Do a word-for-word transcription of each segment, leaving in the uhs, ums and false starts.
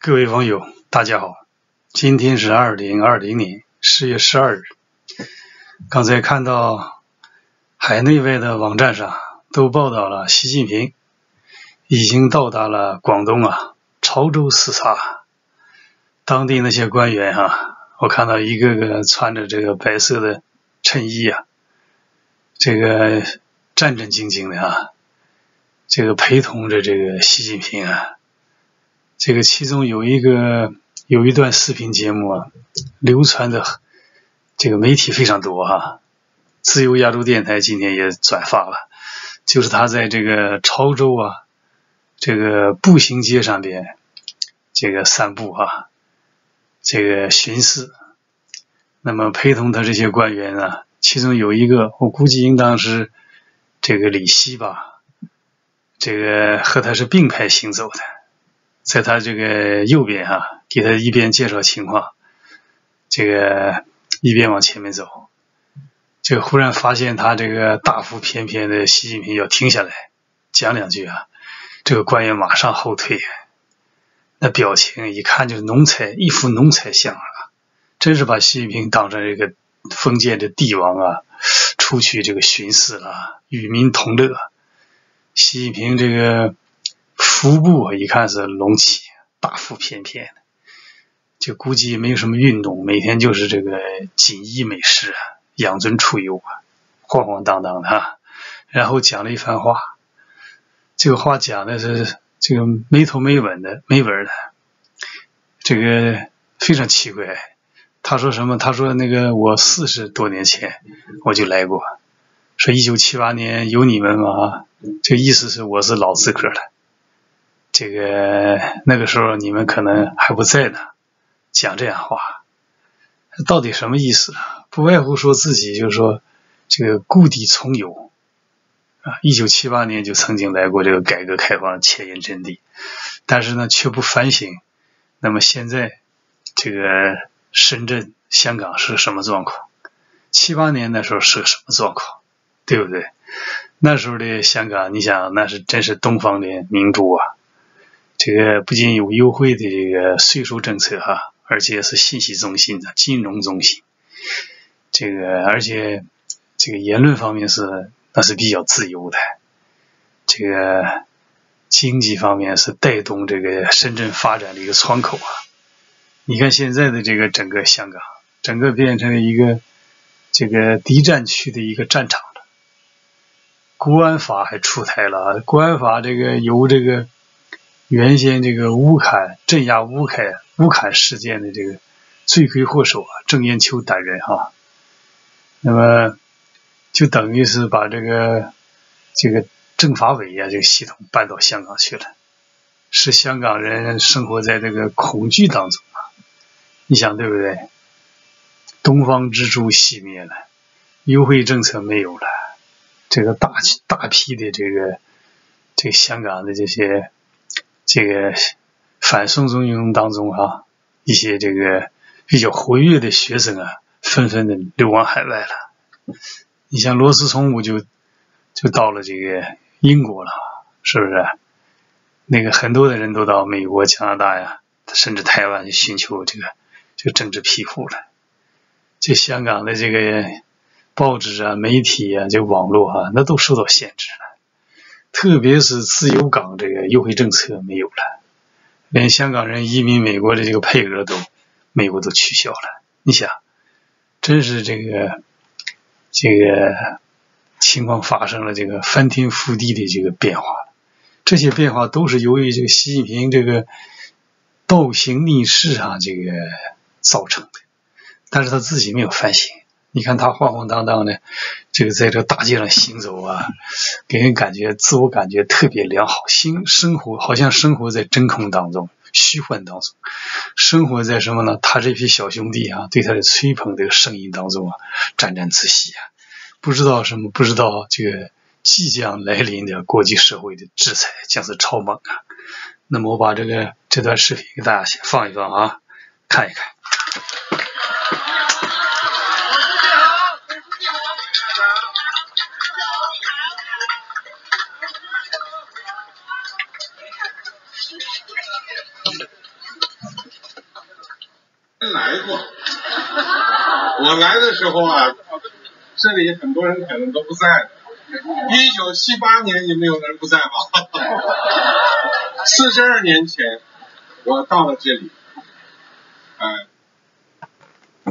各位网友，大家好，今天是二零二零年十月十二日。刚才看到海内外的网站上都报道了习近平已经到达了广东啊潮州视察，当地那些官员啊，我看到一个个穿着这个白色的衬衣啊，这个战战兢兢的啊，这个陪同着这个习近平啊。这个其中有一个有一段视频节目啊，流传的这个媒体非常多哈，自由亚洲电台今天也转发了，就是他在这个潮州啊这个步行街上边这个散步啊，这个巡视，那么陪同他这些官员啊，其中有一个我估计应当是这个李希吧，这个和他是并排行走的。在他这个右边啊，给他一边介绍情况，这个一边往前面走，这个忽然发现他这个大腹便便的习近平要停下来讲两句啊，这个官员马上后退，那表情一看就是奴才，一副奴才相啊，真是把习近平当成这个封建的帝王啊，出去这个巡视了，与民同乐。习近平这个腹部一看是隆起，大腹便便的，就估计没有什么运动，每天就是这个锦衣美食啊，养尊处优啊，晃晃荡荡的啊，然后讲了一番话，这个话讲的是这个没头没尾的，没尾的，这个非常奇怪。他说什么？他说那个我四十多年前我就来过，说一九七八年有你们嘛，这意思是我是老资格了。这个那个时候你们可能还不在呢，讲这样话，到底什么意思啊？不外乎说自己就是说这个故地重游啊，一九七八年就曾经来过这个改革开放前沿阵地，但是呢却不反省。那么现在这个深圳、香港是什么状况？七八年的时候是什么状况？对不对？那时候的香港，你想那是真是东方的明珠啊！这个不仅有优惠的这个税收政策哈，而且是信息中心的金融中心，这个而且这个言论方面是那是比较自由的，这个经济方面是带动这个深圳发展的一个窗口啊。你看现在的这个整个香港，整个变成了一个这个敌占区的一个战场了。国安法还出台了，国安法这个由这个原先这个乌坎镇压乌坎乌坎事件的这个罪魁祸首啊郑艳秋担任哈，那么就等于是把这个这个政法委啊这个系统搬到香港去了，使香港人生活在这个恐惧当中啊。你想对不对？东方之珠熄灭了，优惠政策没有了，这个大大批的这个这个香港的这些这个反送中运动当中哈、啊，一些这个比较活跃的学生啊，纷纷的流亡海外了。你像罗斯聪武就就到了这个英国了，是不是？那个很多的人都到美国、加拿大呀，甚至台湾去寻求这个这个政治庇护了。这香港的这个报纸啊、媒体啊、这网络啊，那都受到限制了。特别是自由港这个优惠政策没有了，连香港人移民美国的这个配额都美国都取消了。你想，真是这个这个情况发生了这个翻天覆地的这个变化，这些变化都是由于这个习近平这个倒行逆施啊这个造成的，但是他自己没有反省。你看他晃晃荡荡的这个在这个大街上行走啊，给人感觉自我感觉特别良好，心生活好像生活在真空当中，虚幻当中，生活在什么呢？他这批小兄弟啊对他的吹捧这个声音当中啊沾沾自喜啊，不知道什么不知道这个即将来临的国际社会的制裁将是超猛啊。那么我把这个这段视频给大家先放一放啊，看一看。 来过，我来的时候啊，这里很多人可能都不在。一九七八年，有没有人不在吗？四十二年前，我到了这里，哎、 呃，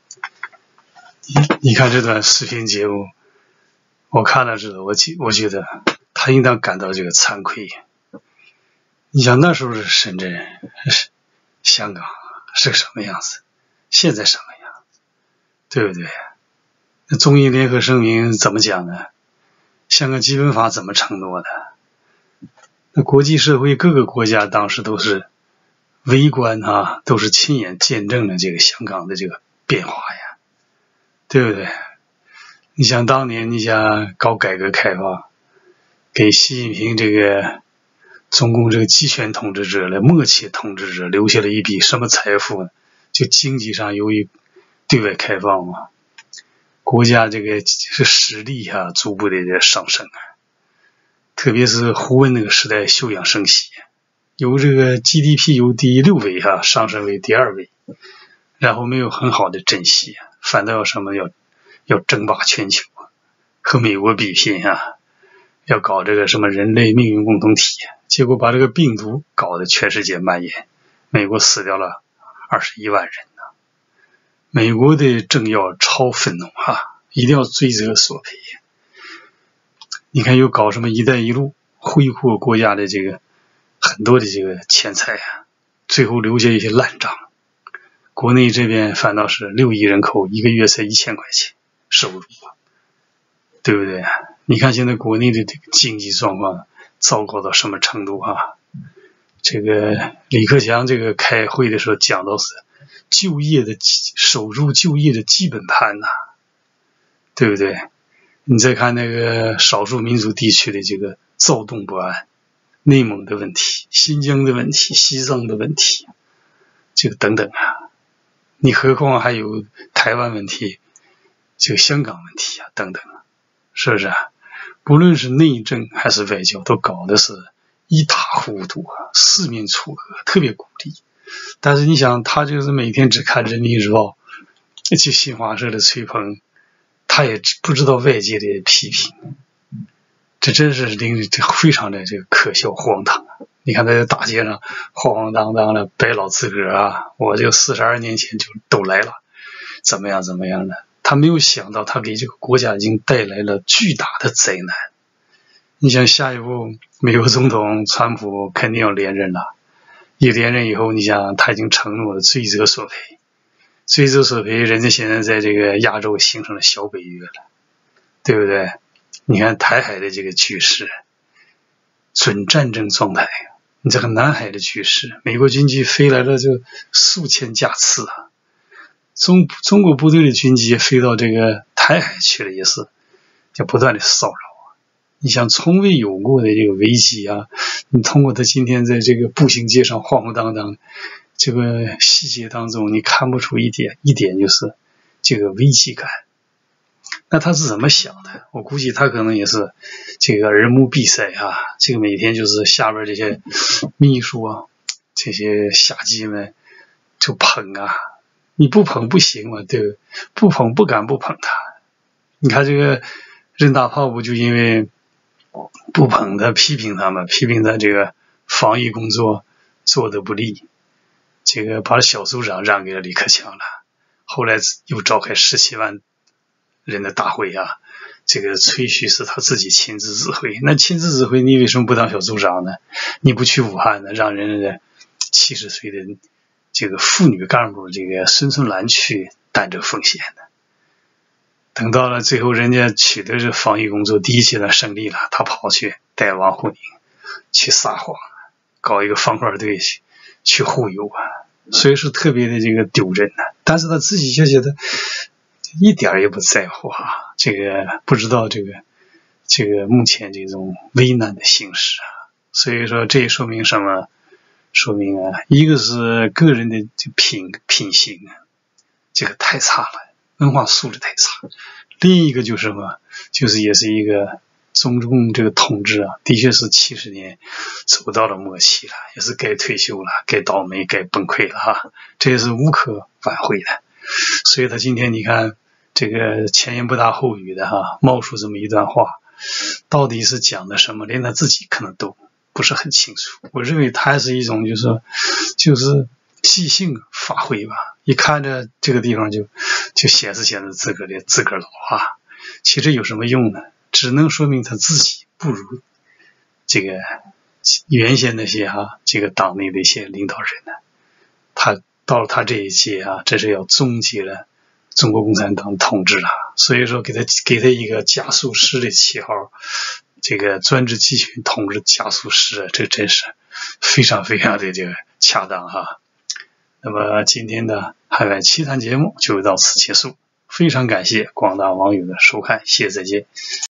你你看这段视频节目，我看了之后，我觉我觉得他应当感到这个惭愧。你想那时候是深圳、是香港是个什么样子，现在什么样子，对不对？那中英联合声明怎么讲呢？香港基本法怎么承诺的？那国际社会各个国家当时都是围观啊，都是亲眼见证了这个香港的这个变化呀，对不对？你想当年你想搞改革开放，给习近平这个中共这个集权统治者的末期统治者留下了一笔什么财富呢？就经济上由于对外开放嘛，国家这个是实力啊逐步的上升啊，特别是胡温那个时代休养生息，由这个 G D P 由第六位啊上升为第二位，然后没有很好的珍惜，反倒要什么要要争霸全球，和美国比拼啊，要搞这个什么人类命运共同体，结果把这个病毒搞得全世界蔓延，美国死掉了二十一万人呢。美国的政要超愤怒啊，一定要追责索赔。你看又搞什么一带一路，挥霍国家的这个很多的这个钱财啊，最后留下一些烂账。国内这边反倒是六亿人口，一个月才一千块钱收入，对不对？你看现在国内的这个经济状况糟糕到什么程度啊？这个李克强这个开会的时候讲到是就业的守住就业的基本盘呐、啊，对不对？你再看那个少数民族地区的这个躁动不安，内蒙的问题、新疆的问题、西藏的问题，这个等等啊，你何况还有台湾问题、这个香港问题啊等等，是不是啊？不论是内政还是外交，都搞的是一塌糊涂啊，四面楚歌，特别孤立。但是你想，他就是每天只看人民日报，去新华社的吹捧，他也不知道外界的批评，这真是令这非常的这个可笑荒唐啊！你看他在大街上晃晃荡荡的摆老资格啊，我就四十二年前就都来了，怎么样怎么样的？他没有想到，他给这个国家已经带来了巨大的灾难。你想下一步美国总统川普肯定要连任了，一连任以后，你想他已经承诺了追责索赔，追责索赔，人家现在在这个亚洲形成了小北约了，对不对？你看台海的这个局势，准战争状态，你这个南海的局势，美国军机飞来了就数千架次啊，中中国部队的军机飞到这个台海去了，也是就不断的骚扰。你想从未有过的这个危机啊，你通过他今天在这个步行街上晃晃荡荡这个细节当中，你看不出一点一点就是这个危机感。那他是怎么想的？我估计他可能也是这个耳目闭塞啊，这个每天就是下边这些秘书啊，这些下级们就捧啊，你不捧不行嘛，对不对？不捧不敢不捧他。你看这个任大炮不就因为不捧他，批评他们，批评他这个防疫工作做得不力，这个把小组长让给了李克强了。后来又召开十七万人的大会啊，这个吹嘘是他自己亲自指挥。那亲自指挥，你为什么不当小组长呢？你不去武汉呢，让人家七十岁的这个妇女干部这个孙春兰去担这风险呢？等到了最后，人家取得这防疫工作第一阶段胜利了，他跑去带王沪宁去撒谎，搞一个方块队去去忽悠啊，所以说特别的这个丢人呢、啊。但是他自己就觉得一点也不在乎啊，这个不知道这个这个目前这种危难的形势啊，所以说这也说明什么？说明啊，一个是个人的品品行啊，这个太差了。文化素质太差，另一个就是什么？就是也是一个中共这个统治啊，的确是七十年走到了末期了，也是该退休了，该倒霉，该崩溃了哈，这也是无可挽回的。所以他今天你看这个前言不搭后语的哈，冒出这么一段话，到底是讲的什么，连他自己可能都不是很清楚。我认为他是一种就是就是即兴发挥吧，一看着这个地方就就显示显示自个儿的自个儿老啊，其实有什么用呢？只能说明他自己不如这个原先那些哈、啊、这个党内的一些领导人呢。他到了他这一届啊，这是要终结了中国共产党统治了，所以说给他给他一个加速师的旗号，这个专制集权统治加速师，这真是非常非常的这个恰当哈。那么今天的海外奇谈节目就到此结束，非常感谢广大网友的收看，谢谢再见。